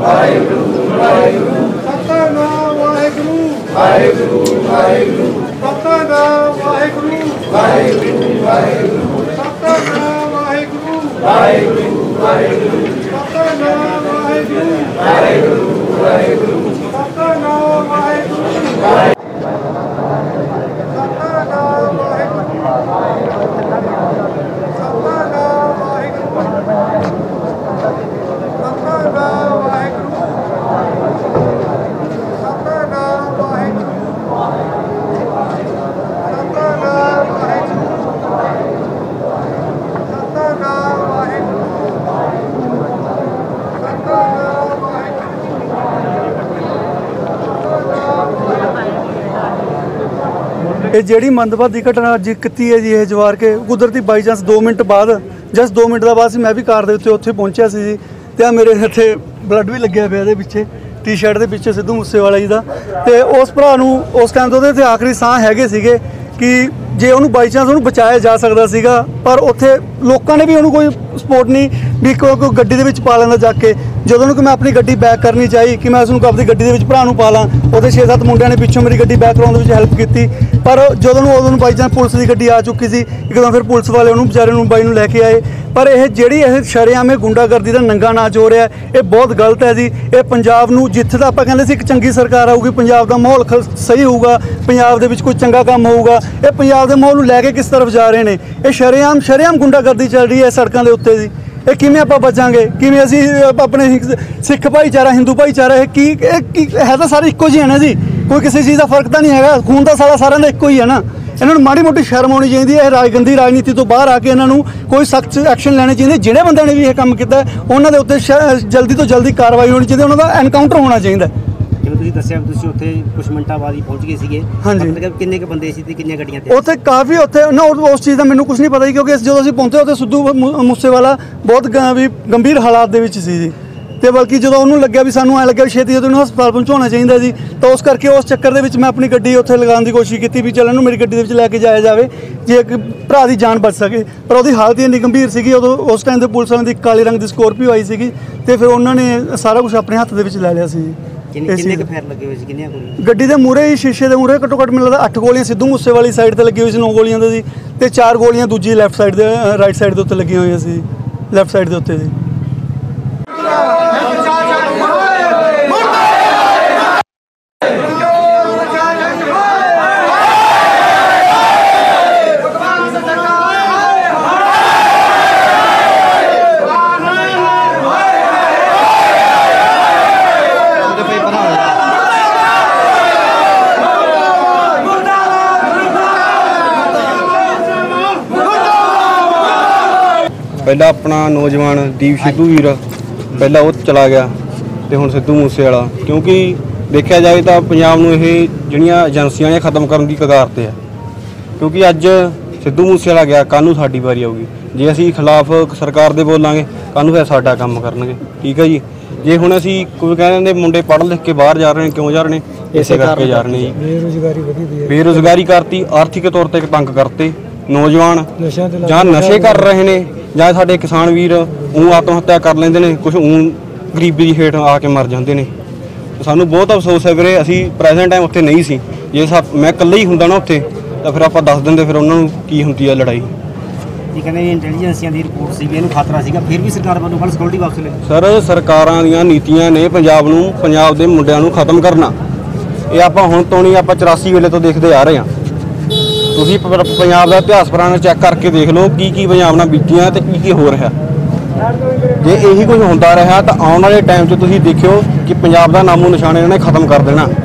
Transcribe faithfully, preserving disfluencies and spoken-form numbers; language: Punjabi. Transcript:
वाहिगुरु वाहिगुरु सतनाम वाहिगुरु वाहिगुरु वाहिगुरु सतनाम वाहिगुरु वाहिगुरु वाहिगुरु सतनाम वाहिगुरु वाहिगुरु वाहिगुरु सतनाम वाहिगुरु वाहिगुरु वाहिगुरु सतनाम वाहिगुरु ਇਹ ਜਿਹੜੀ ਮੰਦਭਾਗੀ ਘਟਨਾ ਅੱਜ ਕੀਤੀ ਹੈ ਜੀ, ਇਹ ਜਵਾਰ ਕੇ ਕੁਦਰਤੀ ਬਾਈ ਚਾਂਸ ਦੋ ਮਿੰਟ ਬਾਅਦ ਜਸਟ ਦੋ ਮਿੰਟ ਦਾ ਬਾਅਦ ਸੀ ਮੈਂ ਵੀ ਕਾਰ ਦੇ ਉੱਤੇ ਉੱਥੇ ਪਹੁੰਚਿਆ ਸੀ ਜੀ। ਤੇ ਆ ਮੇਰੇ ਇੱਥੇ ਬਲੱਡ ਵੀ ਲੱਗਿਆ ਪਿਆ ਇਹਦੇ ਪਿੱਛੇ, ਟੀ ਸ਼ਰਟ ਦੇ ਪਿੱਛੇ ਸਿੱਧੂ ਮੂਸੇਵਾਲਾ ਜੀ ਦਾ। ਤੇ ਉਸ ਭਰਾ ਨੂੰ ਉਸ ਟਾਈਮ ਤੋਂ ਉਹਦੇ ਤੇ ਆਖਰੀ ਸਾਹ ਹੈਗੇ ਸੀਗੇ ਕਿ ਜੇ ਉਹਨੂੰ ਬਾਈ ਚਾਂਸ ਉਹਨੂੰ ਬਚਾਇਆ ਜਾ ਸਕਦਾ ਸੀਗਾ, ਪਰ ਉੱਥੇ ਲੋਕਾਂ ਨੇ ਵੀ ਉਹਨੂੰ ਕੋਈ ਸਪੋਰਟ ਨਹੀਂ ਵੀ ਕੋਈ ਗੱਡੀ ਦੇ ਵਿੱਚ ਪਾ ਲੈਂਦਾ ਜਾ ਕੇ। ਜਦੋਂ ਨੂੰ ਕਿ ਮੈਂ ਆਪਣੀ ਗੱਡੀ ਬੈਕ ਕਰਨੀ ਚਾਹੀ ਕਿ ਮੈਂ ਉਸਨੂੰ ਆਪਣੀ ਗੱਡੀ ਦੇ ਵਿੱਚ ਭਰਾ ਨੂੰ ਪਾ ਲਾਂ, ਉਹਦੇ ਛੇ ਸੱਤ ਮੁੰਡਿਆਂ ਨੇ ਪਿੱਛੋਂ ਮੇਰੀ ਗੱਡੀ ਬੈਕ ਕਰਾਉਣ ਦੇ ਵਿੱਚ ਹੈਲਪ ਕੀਤੀ। ਪਰ ਜਦੋਂ ਨੂੰ ਉਦੋਂ ਨੂੰ ਬਾਈ ਚਾਂਸ ਪੁਲਿਸ ਦੀ ਗੱਡੀ ਆ ਚੁੱਕੀ ਸੀ, ਇੱਕਦਮ ਫਿਰ ਪੁਲਿਸ ਵਾਲੇ ਉਹਨੂੰ ਵਿਚਾਰੇ ਨੂੰ ਬਾਈ ਨੂੰ ਲੈ ਕੇ ਆਏ। ਪਰ ਇਹ ਜਿਹੜੀ ਇਹ ਸ਼ਰੇਆਮ ਇਹ ਗੁੰਡਾਗਰਦੀ ਦਾ ਨੰਗਾ ਨਾਚ ਹੋ ਰਿਹਾ, ਇਹ ਬਹੁਤ ਗਲਤ ਹੈ ਜੀ। ਇਹ ਪੰਜਾਬ ਨੂੰ ਜਿੱਥੇ ਦਾ ਆਪਾਂ ਕਹਿੰਦੇ ਸੀ ਇੱਕ ਚੰਗੀ ਸਰਕਾਰ ਆਊਗੀ, ਪੰਜਾਬ ਦਾ ਮਾਹੌਲ ਸਹੀ ਹੋਊਗਾ, ਪੰਜਾਬ ਦੇ ਵਿੱਚ ਕੋਈ ਚੰਗਾ ਕੰਮ ਹੋਊਗਾ, ਇਹ ਪੰਜਾਬ ਦੇ ਮਾਹੌਲ ਨੂੰ ਲੈ ਕੇ ਕਿਸ ਤਰਫ ਜਾ ਰਹੇ ਨੇ। ਇਹ ਸ਼ਰੇਆਮ ਸ਼ਰੇਆਮ ਗੁੰਡਾਗਰਦੀ ਚੱਲ ਰਹੀ ਹੈ ਸੜਕਾਂ ਦੇ ਉੱਤੇ ਜੀ। ਇਹ ਕਿਵੇਂ ਆਪਾਂ ਬਚਾਂਗੇ, ਕਿਵੇਂ ਅਸੀਂ ਆਪਣੇ ਸਿੱਖ ਭਾਈਚਾਰਾ ਹਿੰਦੂ ਭਾਈਚਾਰਾ ਇਹ ਕੀ ਇਹ ਹੈ ਤਾਂ ਸਾਰੇ ਇੱਕੋ ਜਿਹੇ ਨੇ ਜੀ, ਕੋਈ ਕਿਸੇ ਚੀਜ਼ ਦਾ ਫਰਕ ਤਾਂ ਨਹੀਂ ਹੈਗਾ, ਖੂਨ ਤਾਂ ਸਾਰਾ ਸਾਰਿਆਂ ਦਾ ਇੱਕੋ ਹੀ ਹੈ ਨਾ। ਇਹਨਾਂ ਨੂੰ ਮਾੜੀ ਮੋਟੀ ਸ਼ਰਮ ਆਉਣੀ ਚਾਹੀਦੀ ਹੈ। ਇਹ ਰਾਜਗੰਦੀ ਰਾਜਨੀਤੀ ਤੋਂ ਬਾਹਰ ਆ ਕੇ ਇਹਨਾਂ ਨੂੰ ਕੋਈ ਸਖਤ ਐਕਸ਼ਨ ਲੈਣੇ ਚਾਹੀਦੇ। ਜਿਹੜੇ ਬੰਦਿਆਂ ਨੇ ਵੀ ਇਹ ਕੰਮ ਕੀਤਾ ਉਹਨਾਂ ਦੇ ਉੱਤੇ ਜਲਦੀ ਤੋਂ ਜਲਦੀ ਕਾਰਵਾਈ ਹੋਣੀ ਚਾਹੀਦੀ, ਉਹਨਾਂ ਦਾ ਐਨਕਾਊਂਟਰ ਹੋਣਾ ਚਾਹੀਦਾ। ਜਿਵੇਂ ਤੁਸੀਂ ਦੱਸਿਆ ਤੁਸੀਂ ਉੱਥੇ ਕੁਝ ਮਿੰਟਾਂ ਬਾਅਦ ਹੀ ਪਹੁੰਚ ਗਏ ਸੀਗੇ, ਹਾਂਜੀ ਕਿੰਨੇ ਕੁ ਬੰਦੇ ਸੀ ਤੇ ਕਿੰਨੀਆਂ ਗੱਡੀਆਂ ਤੇ? ਉੱਥੇ ਕਾਫੀ ਉੱਥੇ ਨਾ ਉਸ ਚੀਜ਼ ਦਾ ਮੈਨੂੰ ਕੁਝ ਨਹੀਂ ਪਤਾ ਜੀ, ਕਿਉਂਕਿ ਜਦੋਂ ਅਸੀਂ ਪਹੁੰਚੇ ਉੱਥੇ ਸਿੱਧੂ ਮੂਸੇਵਾਲਾ ਬਹੁਤ ਵੀ ਗੰਭੀਰ ਹਾਲਾਤ ਦੇ ਵਿੱਚ ਸੀ ਜੀ। ਤੇ ਬਲਕਿ ਜਦੋਂ ਉਹਨੂੰ ਲੱਗਿਆ ਵੀ ਸਾਨੂੰ ਐਂ ਲੱਗਿਆ ਵੀ ਛੇਤੀ ਜਦੋਂ ਉਹਨੂੰ ਹਸਪਤਾਲ ਪਹੁੰਚਾਉਣਾ ਚਾਹੀਦਾ ਜੀ, ਤਾਂ ਉਸ ਕਰਕੇ ਉਸ ਚੱਕਰ ਦੇ ਵਿੱਚ ਮੈਂ ਆਪਣੀ ਗੱਡੀ ਉੱਥੇ ਲਗਾਉਣ ਦੀ ਕੋਸ਼ਿਸ਼ ਕੀਤੀ ਵੀ ਚੱਲ ਇਹਨੂੰ ਮੇਰੀ ਗੱਡੀ ਦੇ ਵਿੱਚ ਲੈ ਕੇ ਜਾਇਆ ਜਾਵੇ ਜੇ ਇੱਕ ਭਰਾ ਦੀ ਜਾਨ ਬਚ ਸਕੇ। ਪਰ ਉਹਦੀ ਹਾਲਤ ਹੀ ਇੰਨੀ ਗੰਭੀਰ ਸੀਗੀ, ਉਦੋਂ ਉਸ ਟਾਈਮ ਦੇ ਪੁਲਿਸ ਵਾਲਿਆਂ ਦੀ ਕਾਲੇ ਰੰਗ ਦੀ ਸਕੋਰਪੀਓ ਆਈ ਸੀਗੀ ਤੇ ਫਿਰ ਉਹਨਾਂ ਨੇ ਸਾਰਾ ਕੁਝ ਆਪਣੇ ਹੱਥ ਦੇ ਵਿੱਚ ਲੈ ਲਿਆ ਸੀ। ਕਿੰਨੇ ਕੁ ਫਾਇਰ ਲੱਗੇ ਹੋਏ ਸੀ, ਕਿੰਨੀਆਂ ਗੋਲੀਆਂ? ਗੱਡੀ ਦੇ ਮੂਹਰੇ ਹੀ ਸ਼ੀਸ਼ੇ ਦੇ ਮੂਹਰੇ ਘੱਟੋ ਘੱਟ ਮੈਨੂੰ ਲੱਗਦਾ ਅੱਠ ਗੋਲੀਆਂ ਸਿੱਧੂ ਮੂਸੇ ਵਾਲੀ ਸਾਈਡ ਤੇ ਲੱਗੀ ਹੋਈ ਸੀ, ਨੌ ਗੋਲੀਆਂ ਦੇ ਜੀ, ਤੇ ਚਾਰ ਗੋਲੀਆਂ ਦੂਜੀ ਲੈਫਟ ਸਾਈਡ ਦੇ ਰਾਈਟ ਸਾਈਡ ਦੇ ਉੱਤੇ ਲੱਗੀਆਂ ਹੋਈਆਂ ਸੀ, ਲੈਫਟ ਸਾਈਡ ਦੇ ਉੱਤੇ ਜੀ। ਪਹਿਲਾਂ ਆਪਣਾ ਨੌਜਵਾਨ ਦੀਪ ਸਿੱਧੂ ਵੀਰ ਪਹਿਲਾਂ ਉਹ ਚਲਾ ਗਿਆ ਤੇ ਹੁਣ ਸਿੱਧੂ ਮੂਸੇਵਾਲਾ, ਕਿਉਂਕਿ ਦੇਖਿਆ ਜਾਵੇ ਤਾਂ ਪੰਜਾਬ ਨੂੰ ਇਹ ਜਿਹੜੀਆਂ ਏਜੰਸੀਆਂ ਨੇ ਖਤਮ ਕਰਨ ਦੀ ਕਗਾਰ 'ਤੇ ਹੈ। ਕਿਉਂਕਿ ਅੱਜ ਸਿੱਧੂ ਮੂਸੇਵਾਲਾ ਗਿਆ, ਕੱਲ੍ਹ ਨੂੰ ਸਾਡੀ ਵਾਰੀ ਆਊਗੀ। ਜੇ ਅਸੀਂ ਖਿਲਾਫ ਸਰਕਾਰ ਦੇ ਬੋਲਾਂਗੇ, ਕੱਲ੍ਹ ਨੂੰ ਫਿਰ ਸਾਡਾ ਕੰਮ ਕਰਨਗੇ। ਠੀਕ ਹੈ ਜੀ। ਜੇ ਹੁਣ ਅਸੀਂ ਕੋਈ ਕਹਿੰਦੇ ਮੁੰਡੇ ਪੜ੍ਹ ਲਿਖ ਕੇ ਬਾਹਰ ਜਾ ਰਹੇ ਨੇ, ਕਿਉਂ ਜਾ ਰਹੇ ਨੇ? ਇਸੇ ਕਰਕੇ ਜਾ ਰਹੇ ਨੇ ਜੀ। ਬੇਰੁਜ਼ਗਾਰੀ ਵਧੀ ਪਈ ਹੈ, ਬੇਰੁਜ਼ਗਾਰੀ ਕਰਤੀ, ਆਰਥਿਕ ਤੌਰ 'ਤੇ ਤੰਗ ਕਰਤੇ ਨੌਜਵਾਨ, ਜਾਂ ਨਸ਼ੇ ਕਰ ਰਹੇ ਨੇ, ਜਾਂ ਸਾਡੇ ਕਿਸਾਨ ਵੀਰ ਉਹ ਆਤਮ ਹੱਤਿਆ ਕਰ ਲੈਂਦੇ ਨੇ, ਕੁਛ ਉਹ ਗਰੀਬੀ ਦੀ ਹੇਠ ਆ ਕੇ ਮਰ ਜਾਂਦੇ ਨੇ। ਸਾਨੂੰ ਬਹੁਤ ਅਫਸੋਸ ਹੈ ਵੀਰੇ, ਅਸੀਂ ਪ੍ਰੈਜ਼ੈਂਟ ਟਾਈਮ ਉੱਥੇ ਨਹੀਂ ਸੀ। ਜੇ ਸਾ ਮੈਂ ਇਕੱਲਾ ਹੀ ਹੁੰਦਾ ਨਾ ਉੱਥੇ ਤਾਂ ਫਿਰ ਆਪਾਂ ਦੱਸ ਦਿੰਦੇ ਫਿਰ ਉਹਨਾਂ ਨੂੰ ਕੀ ਹੁੰਦੀ ਹੈ ਲੜਾਈ। ਇਹ ਕਹਿੰਦੇ ਇੰਟੈਲੀਜੈਂਸੀਆਂ ਦੀ ਰਿਪੋਰਟ ਸੀ ਵੀ ਇਹਨੂੰ ਖਤਰਾ ਸੀਗਾ, ਫਿਰ ਵੀ ਸਰਕਾਰ ਵੱਲੋਂ ਫਲ ਸਿਕਿਉਰਿਟੀ ਵਾਪਸ ਲੈ। ਸਰ ਸਰਕਾਰਾਂ ਦੀਆਂ ਨੀਤੀਆਂ ਨੇ ਪੰਜਾਬ ਨੂੰ, ਪੰਜਾਬ ਦੇ ਮੁੰਡਿਆਂ ਨੂੰ ਖਤਮ ਕਰਨਾ। ਇਹ ਆਪਾਂ ਹੁਣ ਤੋਂ ਨਹੀਂ, ਆਪਾਂ ਚੁਰਾਸੀ ਵੇਲੇ ਤੋਂ ਦੇਖਦੇ ਆ ਰਹੇ ਹਾਂ। ਤੁਸੀਂ ਪੰਜਾਬ ਦਾ ਇਤਿਹਾਸ ਪੁਰਾਣਾ ਚੈੱਕ ਕਰਕੇ ਦੇਖ ਲਓ ਕੀ ਕੀ ਪੰਜਾਬ ਨਾਲ ਬੀਤੀਆਂ ਤੇ ਕੀ ਕੀ ਹੋ ਰਿਹਾ। ਜੇ ਇਹੀ ਕੁਝ ਹੁੰਦਾ ਰਿਹਾ ਤਾਂ ਆਉਣ ਵਾਲੇ ਟਾਈਮ 'ਚ ਤੁਸੀਂ ਦੇਖਿਓ ਕਿ ਪੰਜਾਬ ਦਾ ਨਾਮੋ ਨਿਸ਼ਾਨ ਇਹਨਾਂ ਨੇ ਖਤਮ ਕਰ ਦੇਣਾ।